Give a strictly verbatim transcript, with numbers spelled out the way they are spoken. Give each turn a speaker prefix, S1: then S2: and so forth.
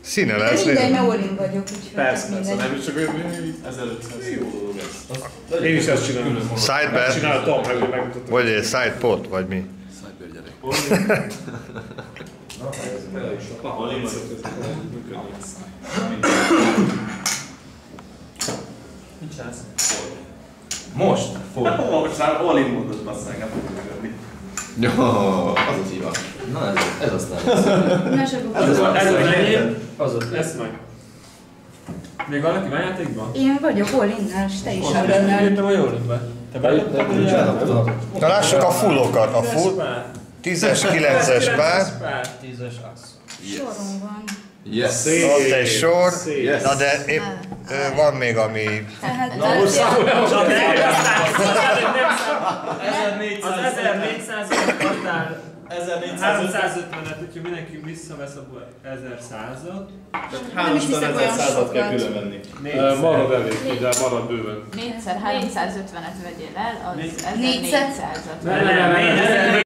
S1: Színe lesz.
S2: Mindegy, mert all-in vagyok, úgyhogy
S3: persze, persze,
S2: mindegy.
S3: nem is csak ezerötszáz. Jó dolog ez. Én is ezt csinálom.
S1: Sidebet.
S3: Csináltam, meg megmutattam.
S1: Vagy egy side pot, vagy mi?
S4: Sidebet gyerek.
S3: All-in vagyok, ez működni. Mit csinálsz?
S4: Most?
S3: Ford. Most már all-in mondod, basszák, nem fogjuk működni.
S4: Jó, az a szíva. Na ez, ez aztán.
S2: Na, sok
S3: Ez az
S5: Ez az
S3: enyém.
S5: Az ott lesz meg. Még valaki van játékban?
S2: Én vagyok all-innel, és te is
S5: Én
S2: all-innel.
S5: jöttem a jól Te bejöttem?
S1: Na lássuk a fullokat. A full tízes, kilences pár.
S5: tízes az.
S2: Soron van.
S4: Yes.
S1: Ott egy sor.
S4: Yes.
S1: Na de épp ö, van még ami...
S2: Tehát
S3: Na most számolj el,
S5: Csak
S3: hogy
S5: az ezernégyszáz adtál
S3: ezernégyszázötven.
S5: háromszázötvenet, úgyhogy mindenki visszavesz abból ezerszázat.
S2: Nem is hiszek olyan
S3: háromszázat kell
S2: sokat.
S3: külön venni.
S5: Marad elég, de marad bőven.
S6: négyszer háromszázötvenet vegyél el, az
S2: Négyszer?
S6: ezernégyszázat.
S5: Nem, nem, nem, nem.